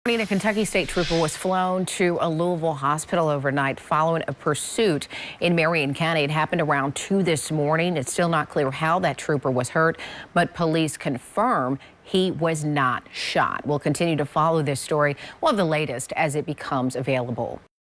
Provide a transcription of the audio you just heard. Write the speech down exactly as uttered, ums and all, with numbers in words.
A Kentucky state trooper was flown to a Louisville hospital overnight following a pursuit in Marion County. It happened around two this morning. It's still not clear how that trooper was hurt, but police confirm he was not shot. We'll continue to follow this story. We'll have the latest as it becomes available.